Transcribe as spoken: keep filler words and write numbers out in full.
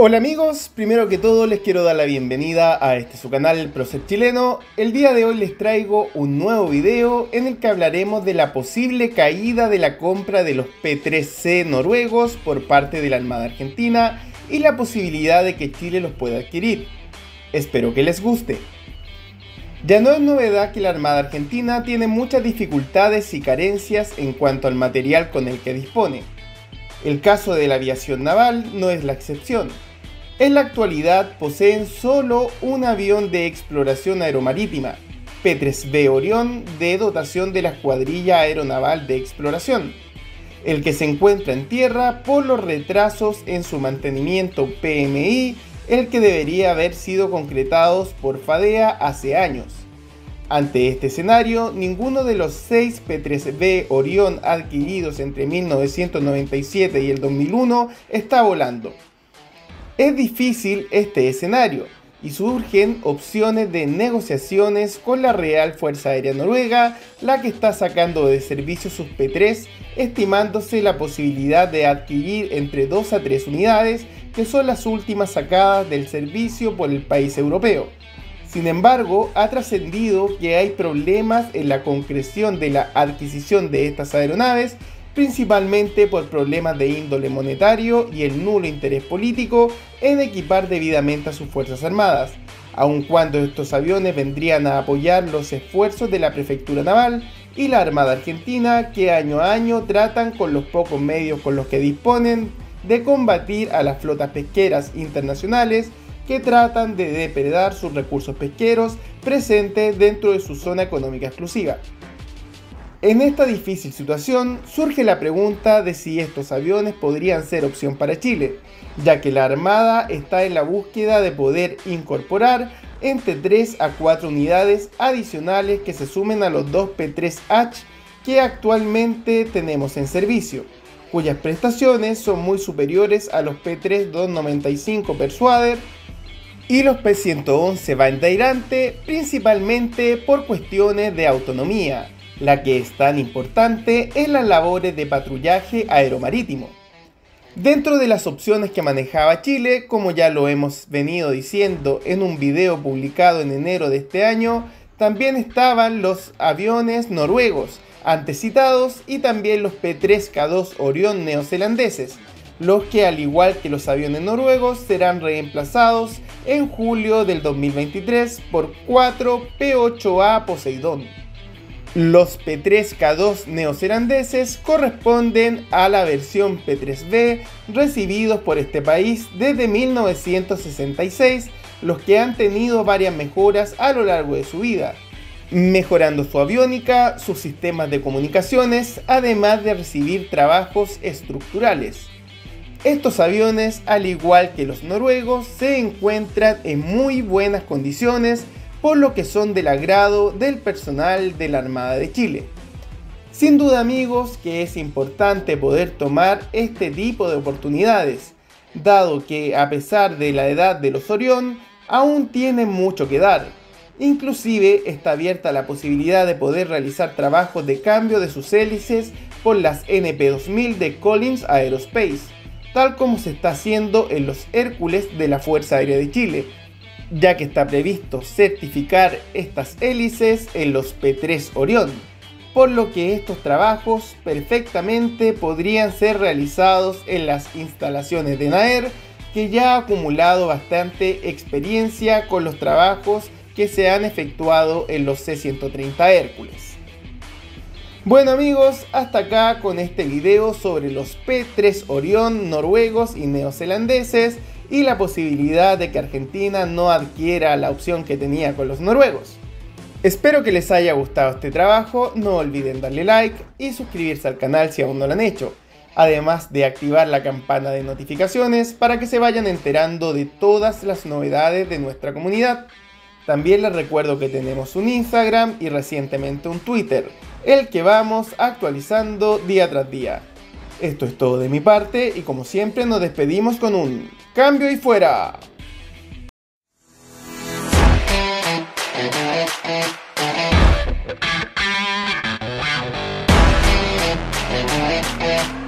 Hola amigos, primero que todo les quiero dar la bienvenida a este su canal Procer Chileno. El día de hoy les traigo un nuevo video en el que hablaremos de la posible caída de la compra de los P tres C noruegos por parte de la Armada Argentina y la posibilidad de que Chile los pueda adquirir. Espero que les guste. Ya no es novedad que la Armada Argentina tiene muchas dificultades y carencias en cuanto al material con el que dispone. El caso de la aviación naval no es la excepción. En la actualidad poseen solo un avión de exploración aeromarítima, P tres B Orión, de dotación de la Escuadrilla Aeronaval de Exploración, el que se encuentra en tierra por los retrasos en su mantenimiento P M I, el que debería haber sido concretados por FADEA hace años. Ante este escenario, ninguno de los seis P tres B Orión adquiridos entre mil novecientos noventa y siete y el dos mil uno está volando. Es difícil este escenario y surgen opciones de negociaciones con la Real Fuerza Aérea Noruega, la que está sacando de servicio sus P tres, estimándose la posibilidad de adquirir entre dos a tres unidades, que son las últimas sacadas del servicio por el país europeo. Sin embargo, ha trascendido que hay problemas en la concreción de la adquisición de estas aeronaves, principalmente por problemas de índole monetario y el nulo interés político en equipar debidamente a sus fuerzas armadas, aun cuando estos aviones vendrían a apoyar los esfuerzos de la Prefectura Naval y la Armada Argentina, que año a año tratan con los pocos medios con los que disponen de combatir a las flotas pesqueras internacionales que tratan de depredar sus recursos pesqueros presentes dentro de su zona económica exclusiva. En esta difícil situación surge la pregunta de si estos aviones podrían ser opción para Chile, ya que la Armada está en la búsqueda de poder incorporar entre tres a cuatro unidades adicionales que se sumen a los dos P tres H que actualmente tenemos en servicio, cuyas prestaciones son muy superiores a los P tres doscientos noventa y cinco Persuader y los P ciento once Bandeirante, principalmente por cuestiones de autonomía, la que es tan importante en las labores de patrullaje aeromarítimo. Dentro de las opciones que manejaba Chile, como ya lo hemos venido diciendo en un video publicado en enero de este año, también estaban los aviones noruegos antes citados y también los P tres K dos Orión neozelandeses, los que al igual que los aviones noruegos serán reemplazados en julio del dos mil veintitrés por cuatro P ocho A Poseidón. Los P tres K dos neozelandeses corresponden a la versión P tres B recibidos por este país desde mil novecientos sesenta y seis, los que han tenido varias mejoras a lo largo de su vida, mejorando su aviónica, sus sistemas de comunicaciones, además de recibir trabajos estructurales. Estos aviones, al igual que los noruegos, se encuentran en muy buenas condiciones, por lo que son del agrado del personal de la Armada de Chile. Sin duda amigos que es importante poder tomar este tipo de oportunidades, dado que a pesar de la edad de los Orión, aún tienen mucho que dar. Inclusive está abierta la posibilidad de poder realizar trabajos de cambio de sus hélices por las N P dos mil de Collins Aerospace, tal como se está haciendo en los Hércules de la Fuerza Aérea de Chile, ya que está previsto certificar estas hélices en los P tres Orión, por lo que estos trabajos perfectamente podrían ser realizados en las instalaciones de Naer, que ya ha acumulado bastante experiencia con los trabajos que se han efectuado en los C ciento treinta Hércules. Bueno amigos, hasta acá con este video sobre los P tres Orión noruegos y neozelandeses y la posibilidad de que Argentina no adquiera la opción que tenía con los noruegos. Espero que les haya gustado este trabajo, no olviden darle like y suscribirse al canal si aún no lo han hecho, además de activar la campana de notificaciones para que se vayan enterando de todas las novedades de nuestra comunidad. También les recuerdo que tenemos un Instagram y recientemente un Twitter, el que vamos actualizando día tras día. Esto es todo de mi parte y como siempre nos despedimos con un ¡cambio y fuera! Yeah.